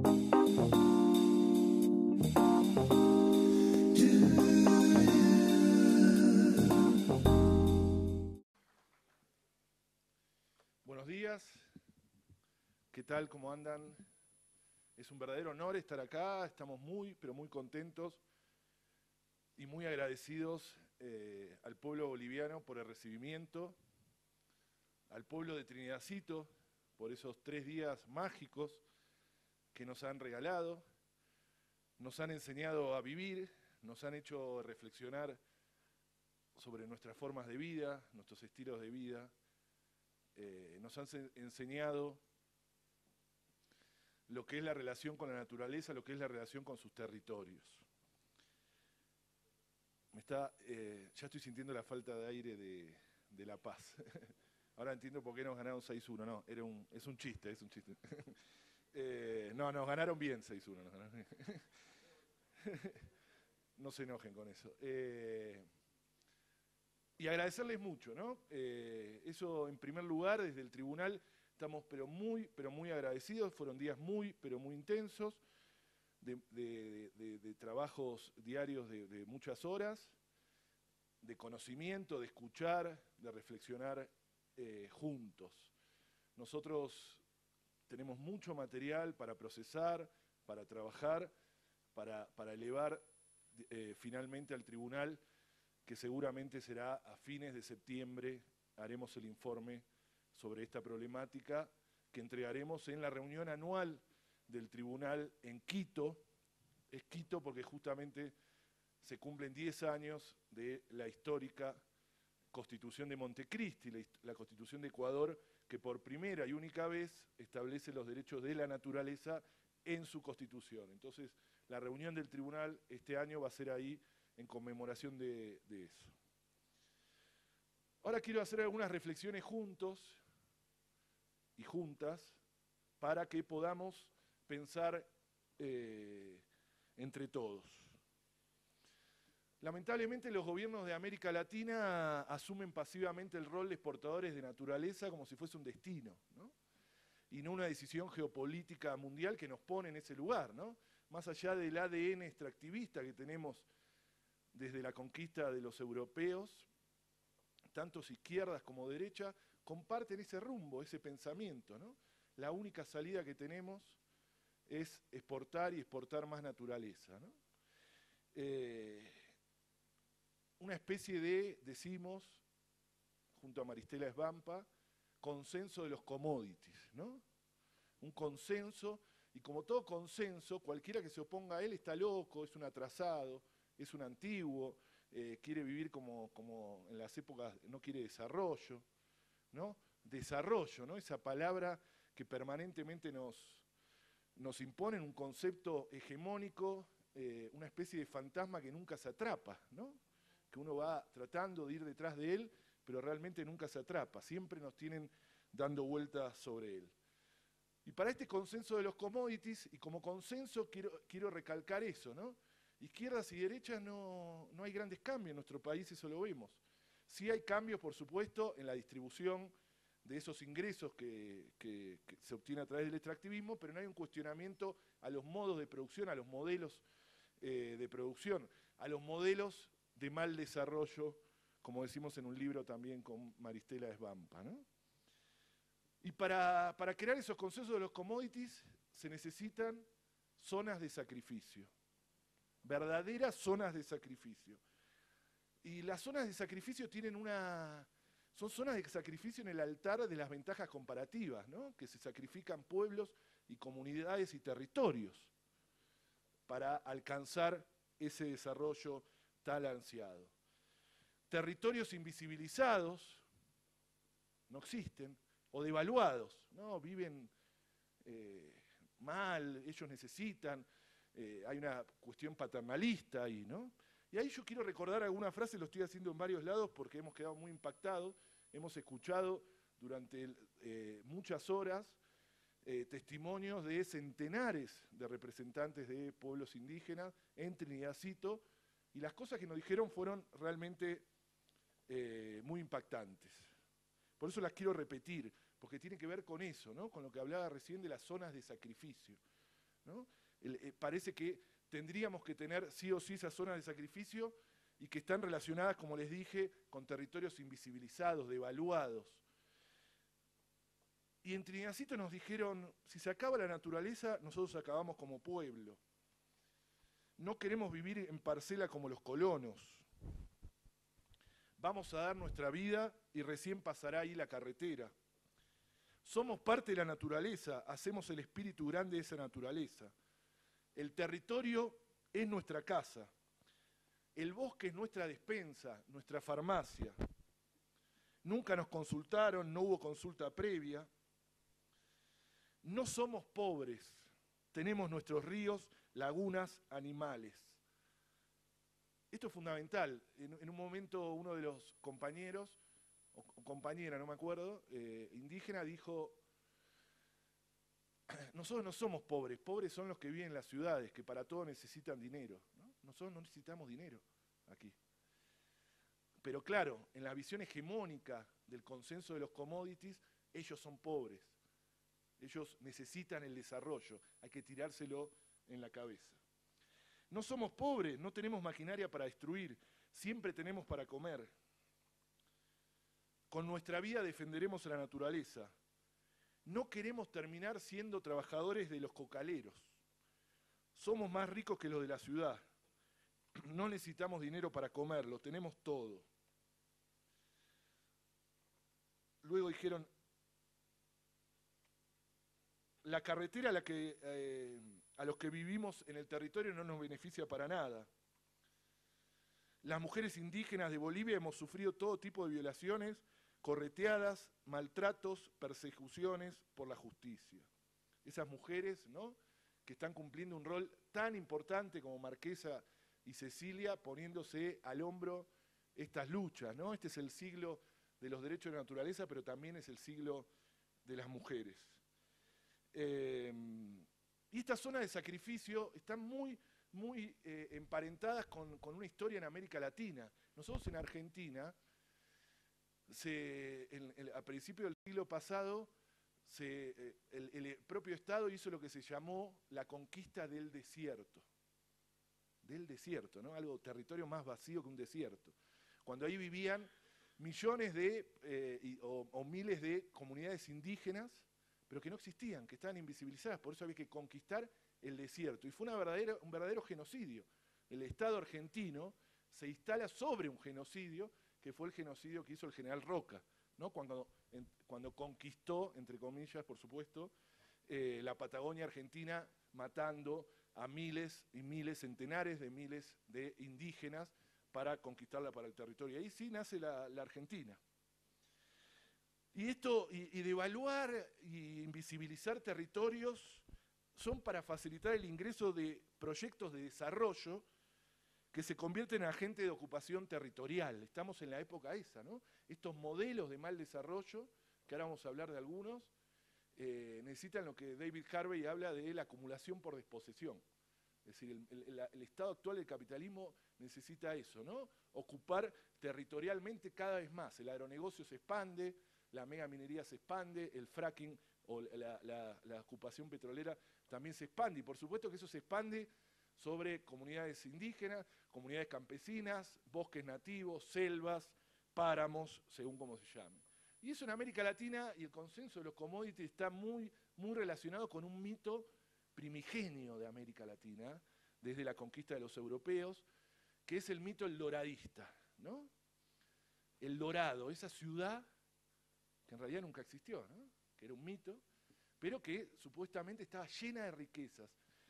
Buenos días, ¿qué tal? ¿Cómo andan? Es un verdadero honor estar acá, estamos muy, pero muy contentos y muy agradecidos al pueblo boliviano por el recibimiento, al pueblo de Trinidadcito por esos 3 días mágicos que nos han regalado, nos han enseñado a vivir, nos han hecho reflexionar sobre nuestras formas de vida, nuestros estilos de vida, nos han enseñado lo que es la relación con la naturaleza, lo que es la relación con sus territorios. Ya estoy sintiendo la falta de aire de La Paz. Ahora entiendo por qué nos ganaron 6-1. No, es un chiste, es un chiste. No, nos ganaron bien 6-1. No se enojen con eso. Y agradecerles mucho, ¿no? Eso en primer lugar, desde el tribunal estamos pero muy agradecidos. Fueron días muy, pero muy intensos, de trabajos diarios de muchas horas, de conocimiento, de escuchar, de reflexionar juntos. Nosotros tenemos mucho material para procesar, para trabajar, para elevar finalmente al tribunal, que seguramente será a fines de septiembre, haremos el informe sobre esta problemática que entregaremos en la reunión anual del tribunal en Quito. Es Quito porque justamente se cumplen 10 años de la histórica Constitución de Montecristi, la Constitución de Ecuador, que por primera y única vez establece los derechos de la naturaleza en su Constitución. Entonces, la reunión del tribunal este año va a ser ahí en conmemoración de eso. Ahora quiero hacer algunas reflexiones juntos y juntas para que podamos pensar entre todos. Lamentablemente los gobiernos de América Latina asumen pasivamente el rol de exportadores de naturaleza como si fuese un destino, ¿no? Y no una decisión geopolítica mundial que nos pone en ese lugar, ¿no? Más allá del ADN extractivista que tenemos desde la conquista de los europeos, tanto izquierdas como derecha, comparten ese rumbo, ese pensamiento, ¿no? La única salida que tenemos es exportar y exportar más naturaleza, ¿no? Una especie de, decimos, junto a Maristela Svampa, consenso de los commodities, ¿no? Un consenso, y como todo consenso, cualquiera que se oponga a él está loco, es un atrasado, es un antiguo, quiere vivir como en las épocas, no quiere desarrollo, ¿no? Desarrollo, ¿no? Esa palabra que permanentemente nos impone un concepto hegemónico, una especie de fantasma que nunca se atrapa, ¿no? Que uno va tratando de ir detrás de él, pero realmente nunca se atrapa, siempre nos tienen dando vueltas sobre él. Y para este consenso de los commodities, y como consenso quiero recalcar eso, ¿no? Izquierdas y derechas no hay grandes cambios en nuestro país, eso lo vemos. Sí hay cambios, por supuesto, en la distribución de esos ingresos que se obtiene a través del extractivismo, pero no hay un cuestionamiento a los modos de producción, a los modelos de producción, a los modelos de mal desarrollo, como decimos en un libro también con Maristela Svampa, ¿no? Y para crear esos consensos de los commodities se necesitan zonas de sacrificio, verdaderas zonas de sacrificio. Y las zonas de sacrificio son zonas de sacrificio en el altar de las ventajas comparativas, ¿no? Que se sacrifican pueblos y comunidades y territorios para alcanzar ese desarrollo tan ansiado. Territorios invisibilizados no existen, o devaluados, ¿no? Viven mal, ellos necesitan, hay una cuestión paternalista ahí, ¿no? Y ahí yo quiero recordar alguna frase, lo estoy haciendo en varios lados porque hemos quedado muy impactados, hemos escuchado durante muchas horas testimonios de centenares de representantes de pueblos indígenas en Trinidadcito, y las cosas que nos dijeron fueron realmente muy impactantes. Por eso las quiero repetir, porque tiene que ver con eso, ¿no? Con lo que hablaba recién de las zonas de sacrificio. ¿no? Parece que tendríamos que tener sí o sí esas zonas de sacrificio y que están relacionadas, como les dije, con territorios invisibilizados, devaluados. Y en Trinacito nos dijeron, si se acaba la naturaleza, nosotros acabamos como pueblo. No queremos vivir en parcela como los colonos. Vamos a dar nuestra vida y recién pasará ahí la carretera. Somos parte de la naturaleza, hacemos el espíritu grande de esa naturaleza. El territorio es nuestra casa. El bosque es nuestra despensa, nuestra farmacia. Nunca nos consultaron, no hubo consulta previa. No somos pobres, tenemos nuestros ríos, lagunas, animales. Esto es fundamental. En un momento uno de los compañeros, o compañera, no me acuerdo, indígena, dijo, nosotros no somos pobres, pobres son los que viven en las ciudades, que para todo necesitan dinero, ¿no? Nosotros no necesitamos dinero aquí. Pero claro, en la visión hegemónica del consenso de los commodities, ellos son pobres. Ellos necesitan el desarrollo, hay que tirárselo en la cabeza. No somos pobres, no tenemos maquinaria para destruir, siempre tenemos para comer. Con nuestra vida defenderemos a la naturaleza. No queremos terminar siendo trabajadores de los cocaleros. Somos más ricos que los de la ciudad. No necesitamos dinero para comer, lo tenemos todo. Luego dijeron, la carretera a los que vivimos en el territorio no nos beneficia para nada. Las mujeres indígenas de Bolivia hemos sufrido todo tipo de violaciones, correteadas, maltratos, persecuciones por la justicia. Esas mujeres, ¿no?, que están cumpliendo un rol tan importante como Marquesa y Cecilia, poniéndose al hombro estas luchas, ¿no? Este es el siglo de los derechos de la naturaleza, pero también es el siglo de las mujeres. Y estas zonas de sacrificio están muy emparentadas con una historia en América Latina. Nosotros en Argentina, a principios del siglo pasado, el propio Estado hizo lo que se llamó la conquista del desierto. Del desierto, ¿no? Algo, territorio más vacío que un desierto. Cuando ahí vivían millones o miles de comunidades indígenas, pero que no existían, que estaban invisibilizadas, por eso había que conquistar el desierto. Y fue un verdadero genocidio. El Estado argentino se instala sobre un genocidio, que fue el genocidio que hizo el general Roca, ¿no? Cuando conquistó, entre comillas, por supuesto, la Patagonia Argentina, matando a miles y miles, centenares de miles de indígenas para conquistarla para el territorio. Ahí sí nace la Argentina. Y esto, y devaluar y invisibilizar territorios son para facilitar el ingreso de proyectos de desarrollo que se convierten en agentes de ocupación territorial. Estamos en la época esa, ¿no? Estos modelos de mal desarrollo, que ahora vamos a hablar de algunos, necesitan lo que David Harvey habla de la acumulación por desposesión. Es decir, el estado actual del capitalismo necesita eso, ¿no? Ocupar territorialmente cada vez más. El agronegocio se expande, la megaminería se expande, el fracking o la ocupación petrolera también se expande. Y por supuesto que eso se expande sobre comunidades indígenas, comunidades campesinas, bosques nativos, selvas, páramos, según como se llame. Y eso en América Latina, y el consenso de los commodities está muy relacionado con un mito primigenio de América Latina, desde la conquista de los europeos, que es el mito el doradista, ¿no? El Dorado, esa ciudad que en realidad nunca existió, ¿no? Que era un mito, pero que supuestamente estaba llena de riquezas.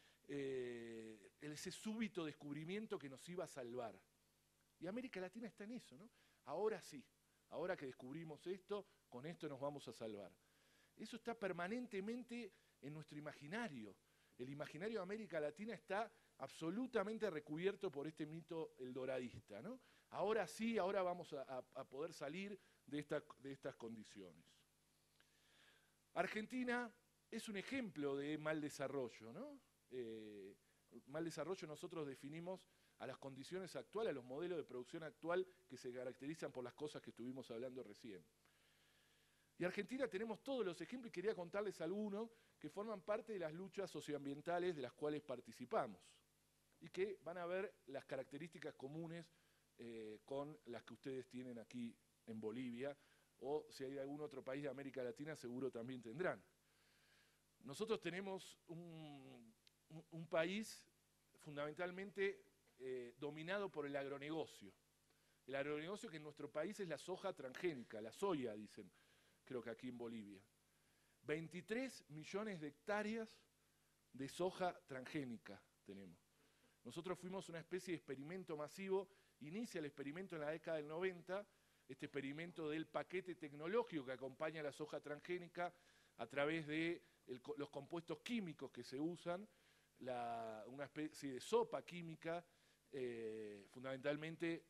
Ese súbito descubrimiento que nos iba a salvar. Y América Latina está en eso, ¿no? Ahora sí, ahora que descubrimos esto, con esto nos vamos a salvar. Eso está permanentemente en nuestro imaginario. El imaginario de América Latina está absolutamente recubierto por este mito el doradista, ¿no? Ahora sí, ahora vamos a poder salir de estas condiciones. Argentina es un ejemplo de mal desarrollo, ¿no? Mal desarrollo nosotros definimos a las condiciones actuales, a los modelos de producción actual que se caracterizan por las cosas que estuvimos hablando recién. Y Argentina tenemos todos los ejemplos y quería contarles algunos que forman parte de las luchas socioambientales de las cuales participamos y que van a ver las características comunes con las que ustedes tienen aquí en Bolivia, o si hay algún otro país de América Latina seguro también tendrán. Nosotros tenemos un país fundamentalmente dominado por el agronegocio. El agronegocio que en nuestro país es la soja transgénica, la soya, dicen, creo que aquí en Bolivia. 23 millones de hectáreas de soja transgénica tenemos. Nosotros fuimos una especie de experimento masivo, inicia el experimento en la década del 90, este experimento del paquete tecnológico que acompaña a la soja transgénica a través de los compuestos químicos que se usan, una especie de sopa química, fundamentalmente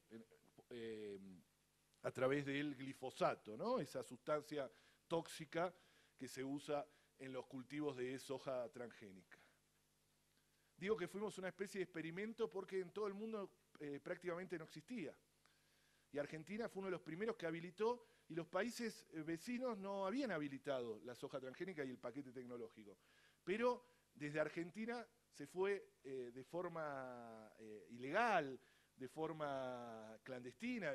a través del glifosato, ¿no? Esa sustancia tóxica que se usa en los cultivos de soja transgénica. Digo que fuimos una especie de experimento porque en todo el mundo prácticamente no existía. Y Argentina fue uno de los primeros que habilitó, y los países vecinos no habían habilitado la soja transgénica y el paquete tecnológico. Pero desde Argentina se fue de forma ilegal, de forma clandestina,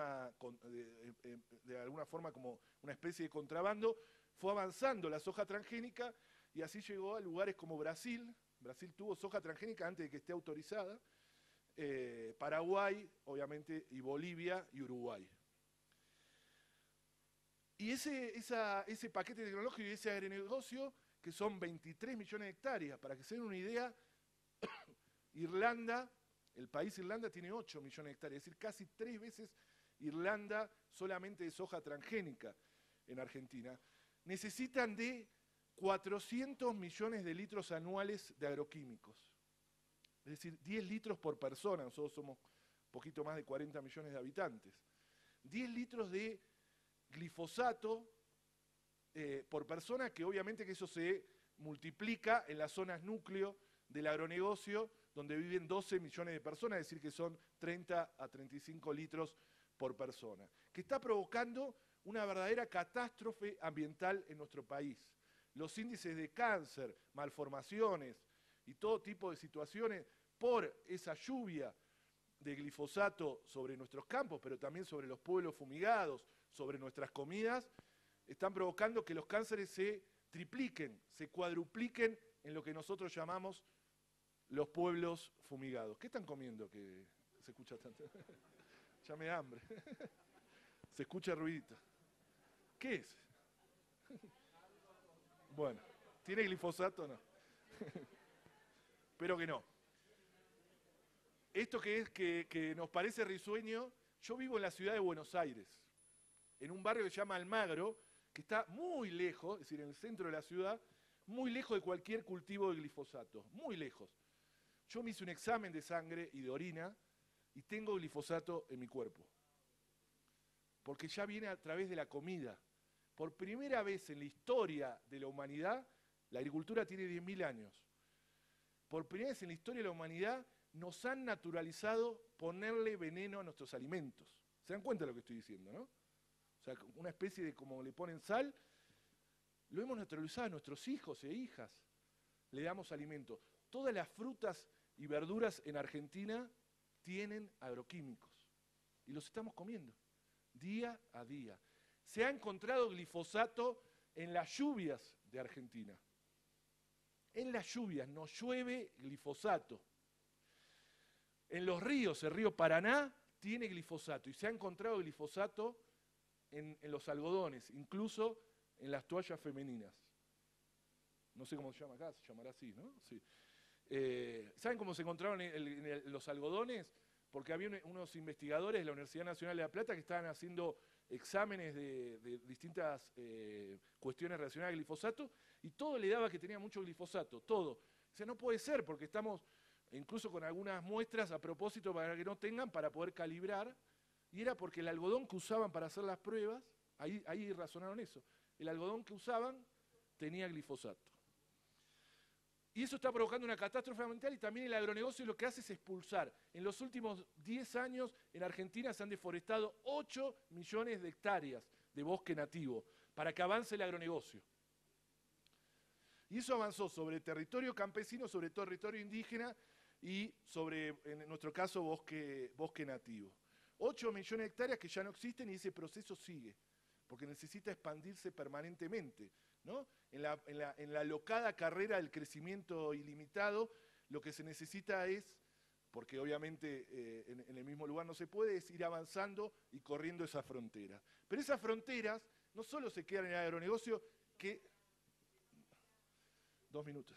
de alguna forma como una especie de contrabando, fue avanzando la soja transgénica y así llegó a lugares como Brasil. Brasil tuvo soja transgénica antes de que esté autorizada, Paraguay, obviamente, y Bolivia y Uruguay. Y ese paquete tecnológico y ese agronegocio, que son 23 millones de hectáreas, para que se den una idea, Irlanda, el país Irlanda tiene 8 millones de hectáreas, es decir, casi 3 veces Irlanda solamente de soja transgénica en Argentina. Necesitan de 400 millones de litros anuales de agroquímicos. Es decir, 10 litros por persona, nosotros somos un poquito más de 40 millones de habitantes. 10 litros de glifosato por persona, que obviamente que eso se multiplica en las zonas núcleo del agronegocio, donde viven 12 millones de personas, es decir, que son 30 a 35 litros por persona, que está provocando una verdadera catástrofe ambiental en nuestro país. Los índices de cáncer, malformaciones y todo tipo de situaciones por esa lluvia de glifosato sobre nuestros campos, pero también sobre los pueblos fumigados, sobre nuestras comidas, están provocando que los cánceres se tripliquen, se cuadrupliquen en lo que nosotros llamamos los pueblos fumigados. ¿Qué están comiendo que se escucha tanto? Ya me da hambre. Se escucha ruidito. ¿Qué es? Bueno, ¿tiene glifosato o no? Espero que no. Esto que nos parece risueño, yo vivo en la ciudad de Buenos Aires, en un barrio que se llama Almagro, que está muy lejos, es decir, en el centro de la ciudad, muy lejos de cualquier cultivo de glifosato, muy lejos. Yo me hice un examen de sangre y de orina y tengo glifosato en mi cuerpo, porque ya viene a través de la comida. Por primera vez en la historia de la humanidad, la agricultura tiene 10.000 años, por primera vez en la historia de la humanidad nos han naturalizado ponerle veneno a nuestros alimentos. ¿Se dan cuenta de lo que estoy diciendo, no? O sea, una especie de como le ponen sal, lo hemos naturalizado a nuestros hijos e hijas, le damos alimento. Todas las frutas y verduras en Argentina tienen agroquímicos y los estamos comiendo día a día. Se ha encontrado glifosato en las lluvias de Argentina. En las lluvias nos llueve glifosato. En los ríos, el río Paraná tiene glifosato y se ha encontrado glifosato en los algodones, incluso en las toallas femeninas. No sé cómo se llama acá, se llamará así, ¿no? Sí. ¿Saben cómo se encontraron en los algodones? Porque había unos investigadores de la Universidad Nacional de La Plata que estaban haciendo exámenes de distintas cuestiones relacionadas al glifosato y todo le daba que tenía mucho glifosato, todo. O sea, no puede ser porque estamos incluso con algunas muestras a propósito para que no tengan, para poder calibrar, y era porque el algodón que usaban para hacer las pruebas, ahí razonaron eso, el algodón que usaban tenía glifosato. Y eso está provocando una catástrofe ambiental y también el agronegocio lo que hace es expulsar. En los últimos 10 años en Argentina se han deforestado 8 millones de hectáreas de bosque nativo para que avance el agronegocio. Y eso avanzó sobre territorio campesino, sobre territorio indígena y sobre, en nuestro caso, bosque nativo. 8 millones de hectáreas que ya no existen y ese proceso sigue, porque necesita expandirse permanentemente, ¿no? En la alocada carrera del crecimiento ilimitado, lo que se necesita es, porque obviamente en el mismo lugar no se puede, es ir avanzando y corriendo esas fronteras. Pero esas fronteras no solo se quedan en el agronegocio, que... 2 minutos.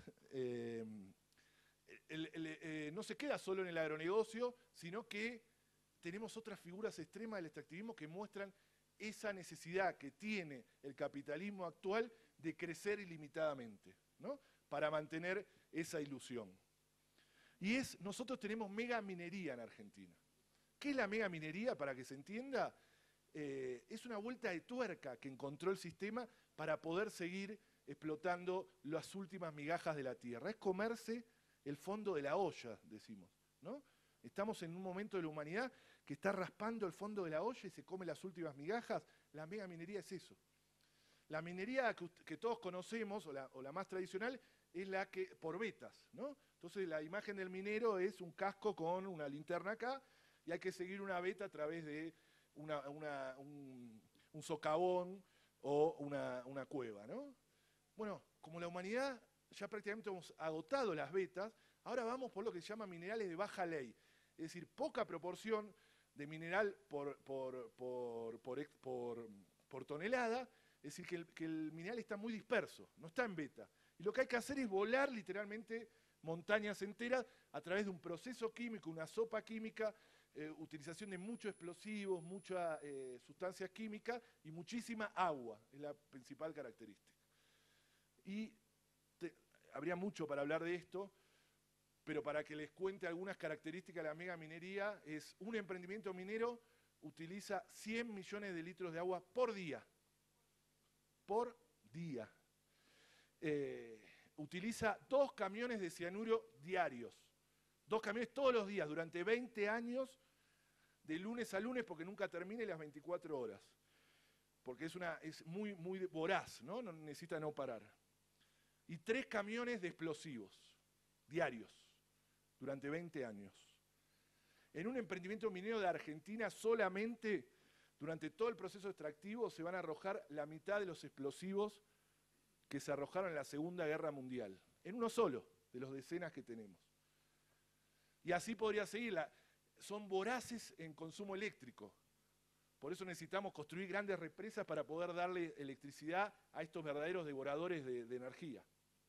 No se queda solo en el agronegocio, sino que tenemos otras figuras extremas del extractivismo que muestran esa necesidad que tiene el capitalismo actual de crecer ilimitadamente, ¿no? Para mantener esa ilusión. Y nosotros tenemos megaminería en Argentina. ¿Qué es la megaminería? Para que se entienda, es una vuelta de tuerca que encontró el sistema para poder seguir explotando las últimas migajas de la tierra. Es comerse el fondo de la olla, decimos, ¿no? Estamos en un momento de la humanidad que está raspando el fondo de la olla y se come las últimas migajas. La megaminería es eso. La minería que todos conocemos, o la más tradicional, es la que por vetas, ¿no? Entonces la imagen del minero es un casco con una linterna acá y hay que seguir una veta a través de un socavón o una cueva, ¿no? Bueno, como la humanidad ya prácticamente hemos agotado las vetas, ahora vamos por lo que se llama minerales de baja ley. Es decir, poca proporción de mineral por tonelada, es decir, que el mineral está muy disperso, no está en beta. Y lo que hay que hacer es volar literalmente montañas enteras a través de un proceso químico, una sopa química, utilización de muchos explosivos, mucha sustancias químicas y muchísima agua, es la principal característica. Y habría mucho para hablar de esto, pero para que les cuente algunas características de la megaminería, es un emprendimiento minero utiliza 100 millones de litros de agua por día. Por día. Utiliza 2 camiones de cianuro diarios. 2 camiones todos los días, durante 20 años, de lunes a lunes, porque nunca termina las 24 horas. Porque es muy, muy voraz, ¿no? Necesita no parar. Y 3 camiones de explosivos diarios, durante 20 años. En un emprendimiento minero de Argentina solamente, durante todo el proceso extractivo, se van a arrojar la mitad de los explosivos que se arrojaron en la Segunda Guerra Mundial. En uno solo, de los decenas que tenemos. Y así podría seguir. Son voraces en consumo eléctrico. Por eso necesitamos construir grandes represas para poder darle electricidad a estos verdaderos devoradores de energía.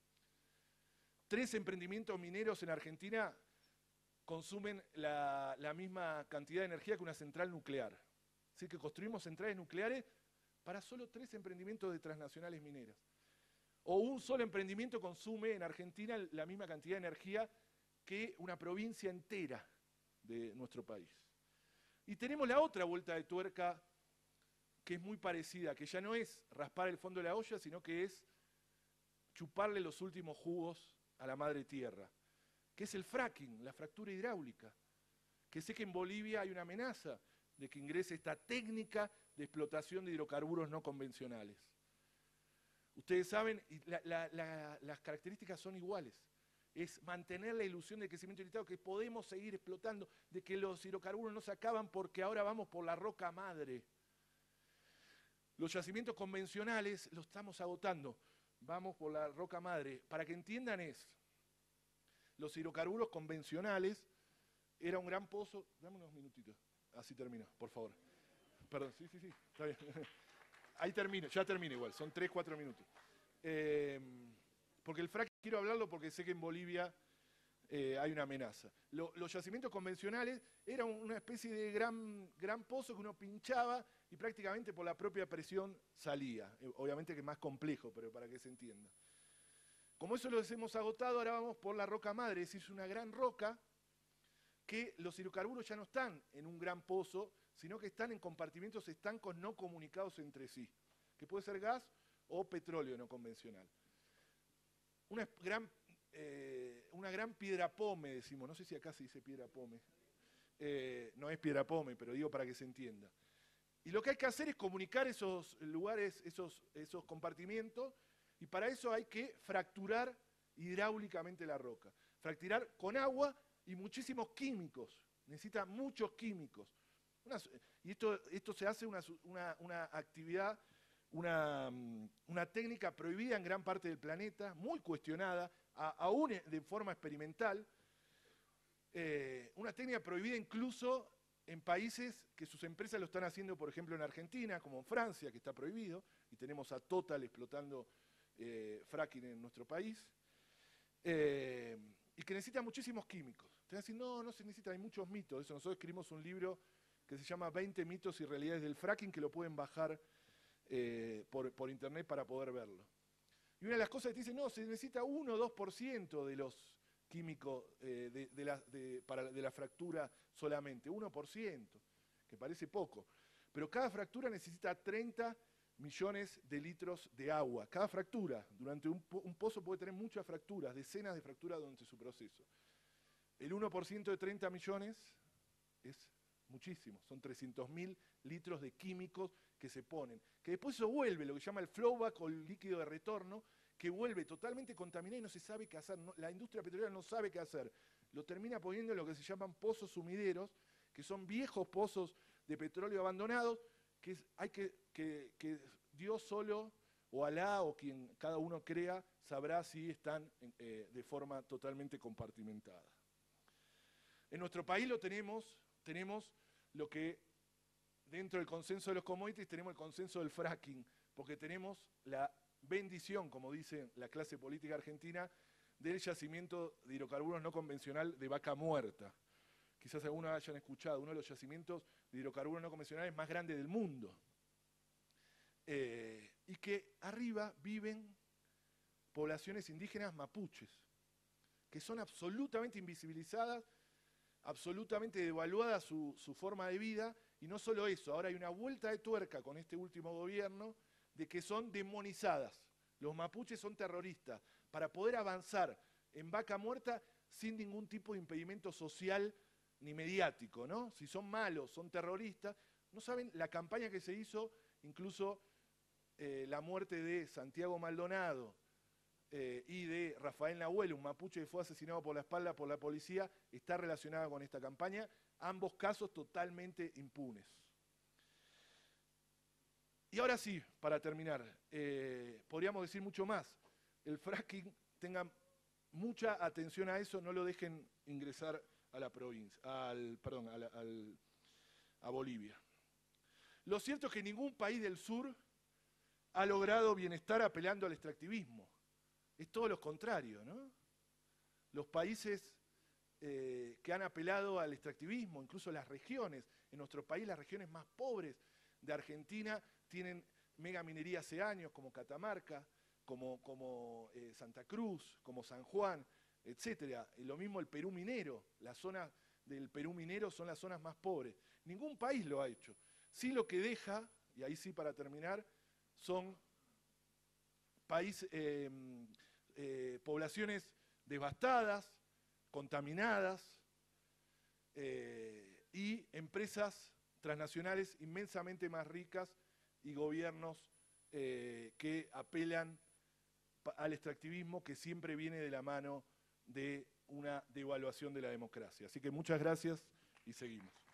3 emprendimientos mineros en Argentina consumen la misma cantidad de energía que una central nuclear. Así que construimos centrales nucleares para solo 3 emprendimientos de transnacionales mineras. O un solo emprendimiento consume en Argentina la misma cantidad de energía que una provincia entera de nuestro país. Y tenemos la otra vuelta de tuerca que es muy parecida, que ya no es raspar el fondo de la olla, sino que es chuparle los últimos jugos a la madre tierra, que es el fracking, la fractura hidráulica, que sé que en Bolivia hay una amenaza de que ingrese esta técnica de explotación de hidrocarburos no convencionales. Ustedes saben, las características son iguales. Es mantener la ilusión de crecimiento ilimitado, que podemos seguir explotando, de que los hidrocarburos no se acaban porque ahora vamos por la roca madre. Los yacimientos convencionales los estamos agotando. Vamos por la roca madre. Para que entiendan los hidrocarburos convencionales era un gran pozo. Dame unos minutitos, así termino, por favor. Perdón, sí, está bien. Ahí termino, ya termino igual, son 3, 4 minutos. Porque el fracking quiero hablarlo porque sé que en Bolivia hay una amenaza. Los yacimientos convencionales eran una especie de gran pozo que uno pinchaba y prácticamente por la propia presión salía. Obviamente que es más complejo, pero para que se entienda. Como eso lo hemos agotado, ahora vamos por la roca madre, es decir, es una gran roca que los hidrocarburos ya no están en un gran pozo, sino que están en compartimentos estancos no comunicados entre sí, que puede ser gas o petróleo no convencional. Una gran piedra pome, decimos, no sé si acá se dice piedra pome, no es piedra pome, pero digo para que se entienda. Y lo que hay que hacer es comunicar esos lugares, esos compartimentos, Y para eso hay que fracturar hidráulicamente la roca. Fracturar con agua y muchísimos químicos. Necesita muchos químicos. Y esto se hace una actividad, una técnica prohibida en gran parte del planeta, muy cuestionada, aún de forma experimental. Una técnica prohibida incluso en países que sus empresas lo están haciendo, por ejemplo en Argentina, como en Francia, que está prohibido, y tenemos a Total explotando fracking en nuestro país, y que necesita muchísimos químicos. Te van a decir, no se necesita, hay muchos mitos. Eso, nosotros escribimos un libro que se llama 20 mitos y realidades del fracking, que lo pueden bajar por internet para poder verlo. Y una de las cosas que te dicen, no, se necesita 1 o 2% de los químicos de la fractura solamente, 1%, que parece poco. Pero cada fractura necesita 30 millones de litros de agua. Cada fractura, durante un pozo puede tener muchas fracturas, decenas de fracturas durante su proceso. El 1% de 30 millones es muchísimo, son 300.000 litros de químicos que se ponen. Que después eso vuelve, lo que se llama el flowback o el líquido de retorno, que vuelve totalmente contaminado y no se sabe qué hacer. La industria petrolera no sabe qué hacer. Lo termina poniendo en lo que se llaman pozos sumideros, que son viejos pozos de petróleo abandonados, que Dios solo, o Alá, o quien cada uno crea, sabrá si están de forma totalmente compartimentada. En nuestro país tenemos lo que dentro del consenso de los commodities tenemos el consenso del fracking, porque tenemos la bendición, como dice la clase política argentina, del yacimiento de hidrocarburos no convencional de Vaca Muerta. Quizás algunos hayan escuchado, uno de los yacimientos de hidrocarburos no convencionales más grandes del mundo. Y que arriba viven poblaciones indígenas mapuches, que son absolutamente invisibilizadas, absolutamente devaluada su forma de vida, y no solo eso, ahora hay una vuelta de tuerca con este último gobierno de que son demonizadas. Los mapuches son terroristas. Para poder avanzar en Vaca Muerta sin ningún tipo de impedimento social ni mediático, ¿no? Si son malos, son terroristas, no saben la campaña que se hizo, incluso la muerte de Santiago Maldonado, y de Rafael Nahuel, un mapuche que fue asesinado por la espalda por la policía, está relacionada con esta campaña, ambos casos totalmente impunes. Y ahora sí, para terminar, podríamos decir mucho más. El fracking, tengan mucha atención a eso, no lo dejen ingresar a la provincia, a Bolivia. Lo cierto es que ningún país del sur ha logrado bienestar apelando al extractivismo. Es todo lo contrario, ¿no? Los países que han apelado al extractivismo, incluso las regiones, en nuestro país las regiones más pobres de Argentina tienen megaminería hace años, como Catamarca, como Santa Cruz, como San Juan, etc. Lo mismo el Perú minero, las zonas del Perú minero son las zonas más pobres. Ningún país lo ha hecho. Sí, lo que deja, y ahí sí para terminar, son poblaciones devastadas, contaminadas, y empresas transnacionales inmensamente más ricas y gobiernos que apelan al extractivismo, que siempre viene de la mano de una devaluación de la democracia. Así que muchas gracias y seguimos.